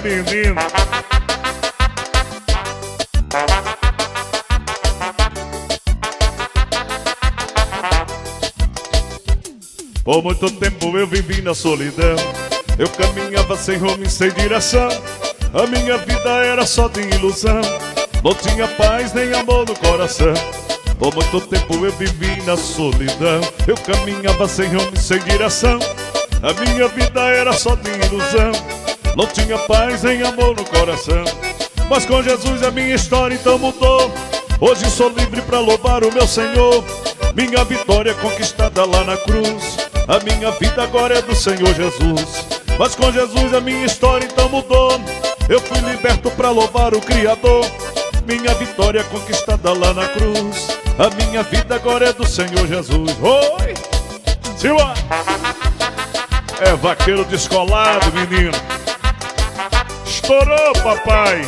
menino. Por muito tempo eu vivi na solidão. Eu caminhava sem rumo e sem direção. A minha vida era só de ilusão. Não tinha paz nem amor no coração. Por muito tempo eu vivi na solidão. Eu caminhava sem rumo e sem direção. A minha vida era só de ilusão. Não tinha paz nem amor no coração. Mas com Jesus a minha história então mudou. Hoje sou livre pra louvar o meu Senhor. Minha vitória conquistada lá na cruz. A minha vida agora é do Senhor Jesus. Mas com Jesus a minha história então mudou. Eu fui liberto pra louvar o Criador. Minha vitória conquistada lá na cruz. A minha vida agora é do Senhor Jesus. Oi! Silva! É vaqueiro descolado, menino. Estourou, papai.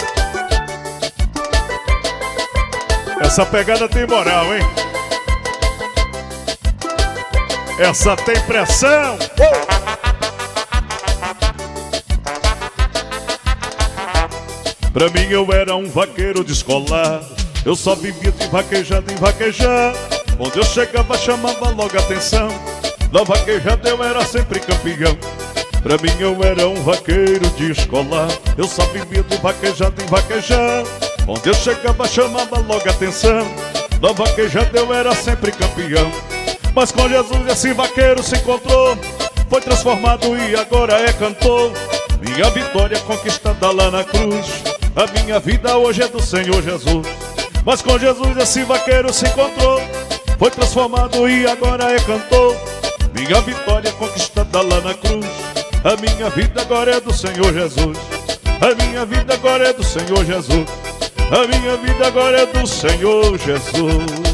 Essa pegada tem moral, hein? Essa tem pressão. Pra mim eu era um vaqueiro descolado. Eu só vivia de vaquejada em vaquejada. Onde eu chegava chamava logo atenção. Na vaquejada eu era sempre campeão. Pra mim eu era um vaqueiro descolado. Eu só vivia de vaquejada em vaquejada. Onde eu chegava chamava logo atenção. Na vaquejada eu era sempre campeão. Mas com Jesus esse vaqueiro se encontrou. Foi transformado e agora é cantor. Minha vitória conquistada lá na cruz. A minha vida hoje é do Senhor Jesus. Mas com Jesus esse vaqueiro se encontrou. Foi transformado e agora é cantor. Minha vitória conquistada lá na cruz. A minha vida agora é do Senhor Jesus. A minha vida agora é do Senhor Jesus. A minha vida agora é do Senhor Jesus.